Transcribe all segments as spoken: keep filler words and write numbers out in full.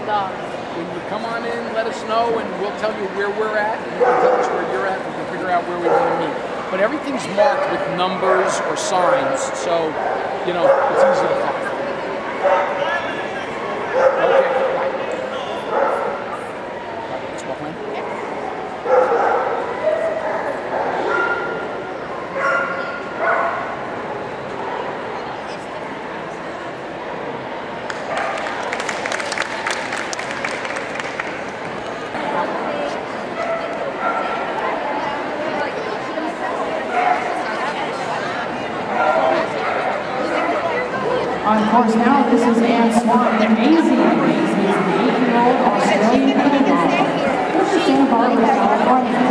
dogs. When you come on in, let us know, and we'll tell you where we're at, and you can tell us where you're at, and we can figure out where we want to meet. But everything's marked with numbers or signs, so, you know, it's easy to find. Okay, bye. Let's walk in. On course now, this is Anne Swan, the Maizey. Maizey is an eight-year-old Australian Bulldog from Santa Barbara, California.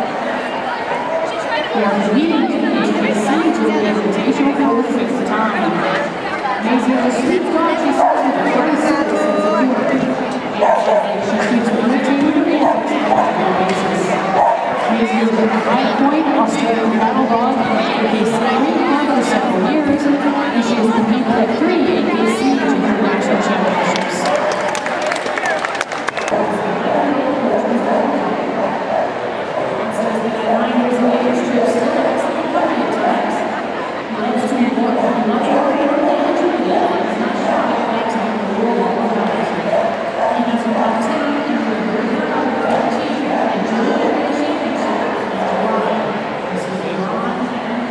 We are competing in the A B C to the Invitational for the fifth time. Maizey is a sweet dog. She's a very serious sense of humor. She keeps entertaining the antics on a regular basis. Maizey has been a high point Australian cattle dog in the A B C for several years, and she has competed at three A B C Junior National Championships. Nine years of age, she has still excellent company at times. He loves to report from much more early entry and is not shy of acting in the world of competition. He has been obtained in the American under fifteen and Junior Championship in July. This is Iran and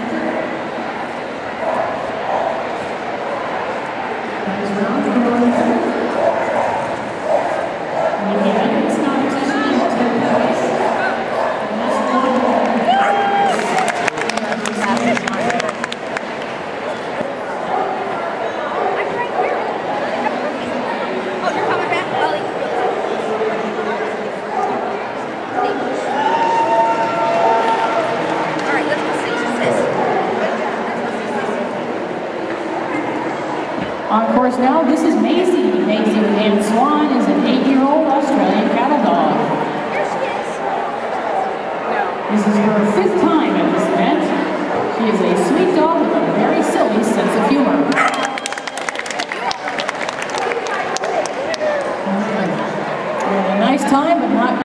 on course now, this is Maizey. Maizey with Anne Swan is an eight-year-old Australian cattle dog. This is her fifth time at this event. She is a sweet dog with a very silly sense of humor. We had a nice time, but not